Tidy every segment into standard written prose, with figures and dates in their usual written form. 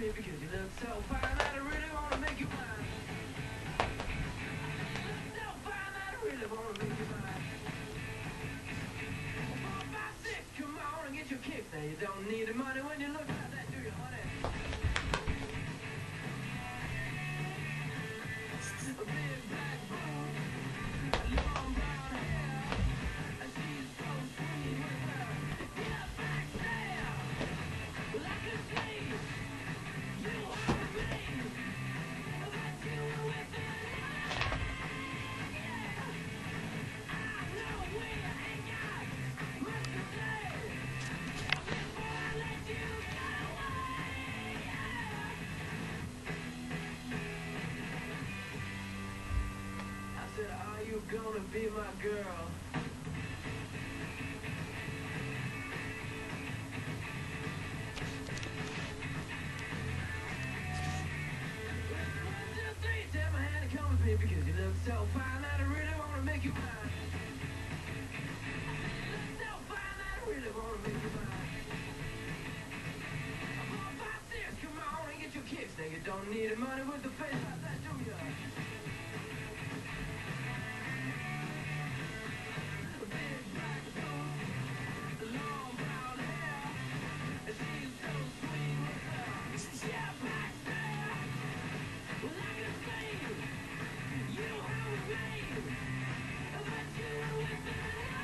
me because you look so fine that I really wanna make you mine. Look so fine that I really wanna make you mine. 4, 5, 6, come on and get your kicks. Now you don't need the money when you look like that, do you, honey? A big black boob, long brown hair, and she's so sweet with her get back there. Well, I can see you are with me, that you were with me. Yeah, I know we ain't got much to say before I let you get away. I said, are you gonna be my girl? One, two, three, take my hand and come with me because you look so fine that I really wanna make you mine. You look so fine that I really wanna make you mine. 4, 5, 6, come on and get your kicks. Now you don't need the money with the face like that, do ya? A big black boots, long brown hair, and she's so sweet with her. Yeah, back there. Well, I can see you were with me, that you were with me.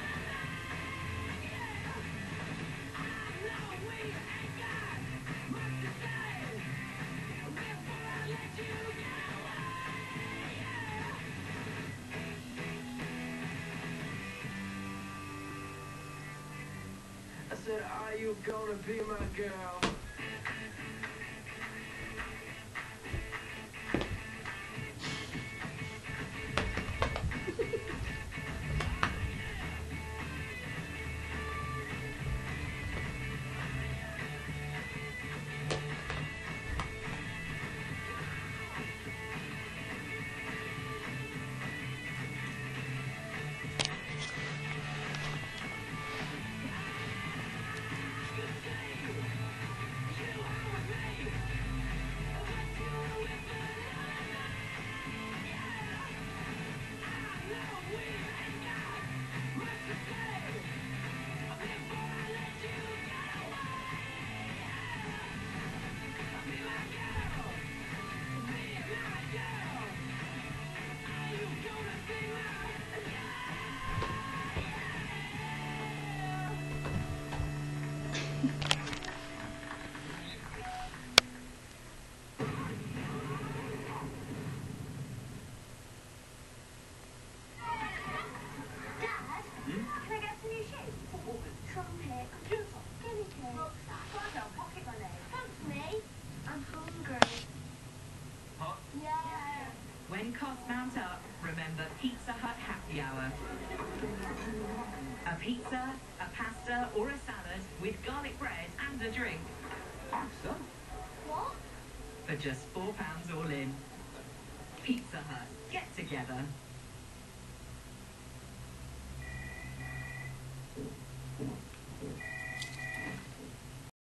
Yeah, I know we ain't got much to say before I let you get away. Yeah. I said, are you gonna be my girl? When costs mount up, remember Pizza Hut Happy Hour. A pizza, a pasta or a salad with garlic bread and a drink. Pizza? What? For just £4 all in. Pizza Hut. Get together.